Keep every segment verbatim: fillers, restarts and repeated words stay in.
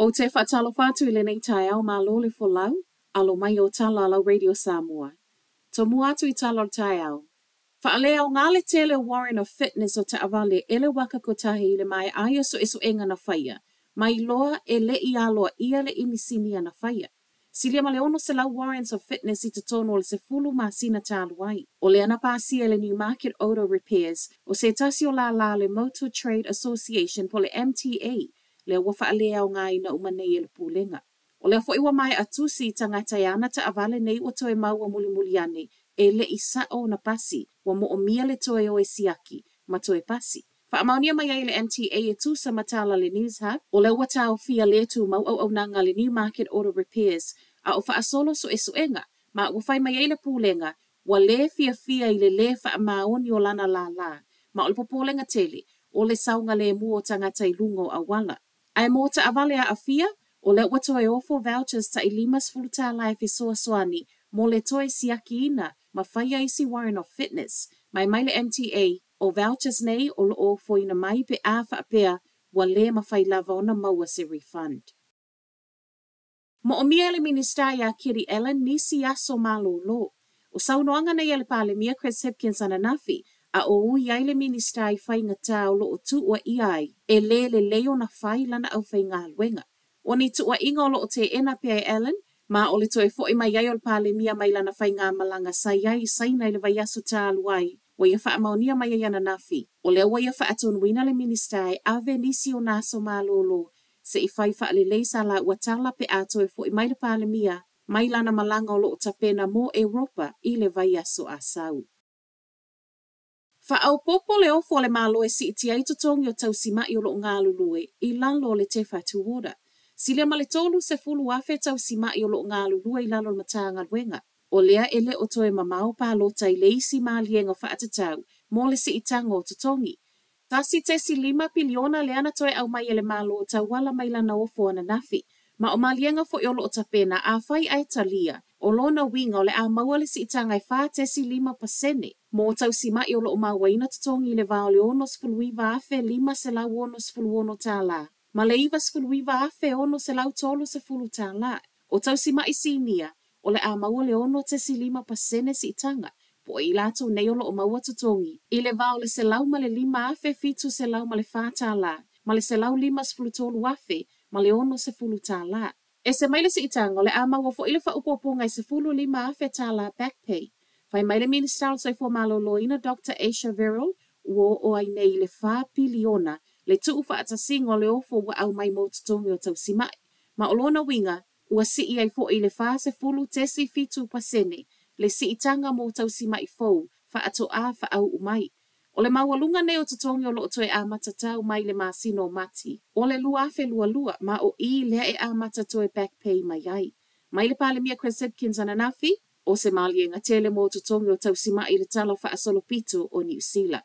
O te whaatalo whātu i le nei tai au mā lole fo lau, alo mai o tala lau Radio Samoa. To muatu i tala o tai au. Whaalea o ngāle tele Warren of Fitness o te awale ele waka ko tahi le mai aia so esu enga na whaia. Mai loa e le i aloa ia le inisini na whaia. Silia male ono se lau Warrens of Fitness I te tono o le se fulu mā sina tālu ai. O le ana pāsia le New Market Auto Repairs o se tasi o la la le Motor Trade Association po le M T A. Le wafa alea o ngai na umanei ele pūlenga. O le fo iwa mai atusi tangata yana ta avale nei o toe maua muli muli ane e le isa o na pasi wa mo o mia le toe o e siaki ma toe pasi. Fa amaunia mai ai le M T A e tu sa matala le News Hub o le wata o fia le tu mau au au nanga le New Market Auto Repairs a o fa asolo so e suenga ma o fai mai ai le pūlenga wa le fia fia I le le fa amaoni o lana la la ma o le popolenga tele o le saunga le mua o tangata I lungo a wala. Ai mo ta avale a afia, o le wato e ofo vouchers ta I limas fuluta life I soa soani, mo le toe siaki ina, ma whaia isi Warren of Fitness, mai mai le M T A, o vouchers nei o lo ofo ina mai pe a wha apea, wa le ma whai lava ona maua se refund. Mo o mia le minister ya Kiri Ellen nisi aso malo lo, o saunoanga na yale pale mia Chris Hipkins ananafi, a o ui ai le minister I whai ngata o lo o tu ua iai, e le le leo na whai lana au whai ngā luenga. O ni tu ua inga o lo o te ena pia Ellen, ma o le toi fo I mai ai o le pale mia mai lana whai ngā malanga sai ai saina I le vai asu tā luai, wa ia wha amaunia mai ai ananafi. O le wa ia wha atonuina le minister ave nisi o naso malolo, se I whai wha le leisa la ua tala pe ato e fo I mai le pale mia, mai lana malanga o lo o tapena mo Europa I le vai asu asau. Fa au popo le ofo le malo e si iti ai tutongi o tau si mai o lo ngā lulue I lalo le te whatu ora. Sile ma le tolu se fulu afe tau si mai o lo ngā lulue I lalo le matanga luenga. O lea ele o toe mamao pa lota I le isi maalienga whaatatau mo le si itango o tutongi. Tasi te si lima piliona le ana toe au mai ele malo o tau wala mai lana ofo ana nafi. Ma o maalienga fo I olo o tapena a whai ai talia o lona winga o le a maua le si itanga I wha te si lima pasene. Mo tau si mai o lo o mawaina tutongi le vao le ono sfuluiva afe lima se lau ono sfuluono tā la. Ma le iwa sfuluiva afe ono se lau tolo se fulu tā la. O tau si mai sinia o le a maua le ono te si lima pasene si itanga. Po I lato nei o lo o maua tutongi. I le vao le se lau ma le lima afe fitu se lau ma le wha tā la. Ma le se lau lima sfulu tolu afe ma le ono se fulu tā la. E se mai le si itanga o le a maua fo ile fa upoponga I se fulu lima afe tā la back pay. Fai mai le minister sai fo maloloina Doctor Aisha Verrill wo o ai nei le wha piliona le tuu wha atasingo le ofo wa au mai mo tutongi o tau si mai. Ma o lona winga ua si I ai fo I le wha se fulu tesi fitu pasene le si itanga mo tau si mai fo wha ato a wha au umai. O le mawalunga nei o tutongi o lo toe a matatau mai le masino mati. O le lua afe lua lua ma o I lea e a matatoe back pay mai ai. Mai le pale mia Chris Hipkins ananafi, o se malienga tele mo tutongi o tau sima I le talo wha asolo pito o New Zealand.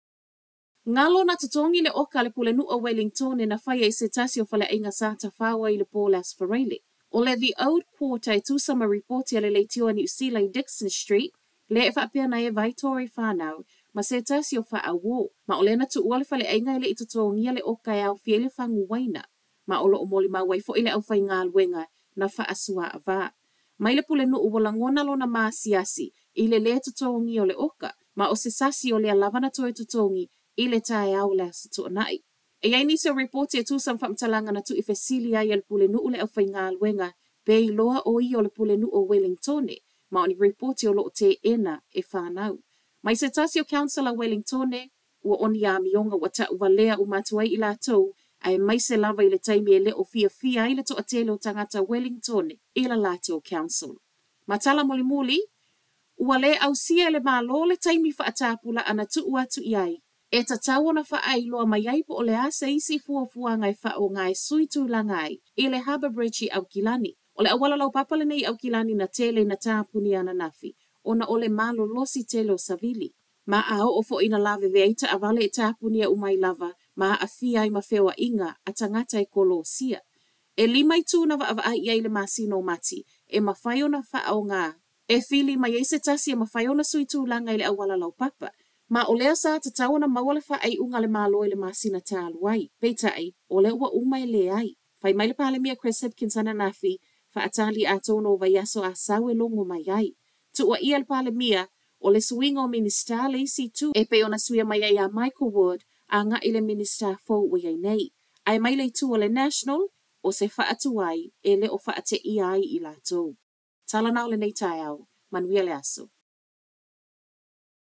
Ngalo na tutongi le oka le pule nua Wellington e na whaia I se tasi o whale inga sata whawa I le Paulas Farele. O le The Old Quarter I tusama reporti a le leitio a New Zealand Dixon Street, le e whapea na e Vaitori whanau, ma se tasi o wha awo, ma o le na tu ua le whale inga I le itutongi le oka e au fie le whangu waina, ma o lo o moli mawai fo I le au whai ngā luenga na wha asua a vā. Mai le pule nuu wala ngona lona maa siasi I le le tutongi o le oka, ma o se sasi o le alavana toe tutongi I le tae au le asa nai. E ai nisi o reporti e tusam whamtalanga na tu I fesili ai le pule nuu le au whai ngā luenga, be I loa o I o le pule nuu o Wellingtone, ma o ni reporti o lo te ena e whanau. Mai se tasi o Councillor Wellingtone, ua oni a mionga wa ta uwalea umatuai I la tau, ai mai se lava I le taimi e le o fia fia I le to atele o tangata Wellington I la late o council. Matala muli muli, ua le au sia le malo le taimi wha atapula ana tu ua tu iai. E ta tawana wha ai loa mai ai po o le asa isi fua fua ngai wha o ngai sui tu la ngai I le Harbour Bridge au kilani. O le awala lau papale nei au kilani na tele na tāpuni ana nafi. Ona o le malo losi tele o savili. Ma a o fo ina lave veita avale e tāpuni a umai lava, ma a fia I mawhewa inga a tangata e kolo sia. E lima I tūna wa ava ai ai le masino mati, e mawhaiona wha au ngā. E fili mai eise tasi e mawhaiona sui tūlanga I le awala lau papa. Ma o lea sa te tawana mawale wha ai unga le malo I le masina tālu ai. Peitai, o le ua umai le ai. Fai mai le pale mia Chris Hipkins ana nafi, fa atali ato no vayaso a sawe longo mayai. Tu wa ia le pale mia, o le swingo minister le si tu, e pe ona suia mayai a Michael Wood, a nga ile minister fo wayai nei. Ai mai le tu o le national, o se fa atuai, e le o fa ate iai i lato. Tala nao le nei tai au, manuia le aso.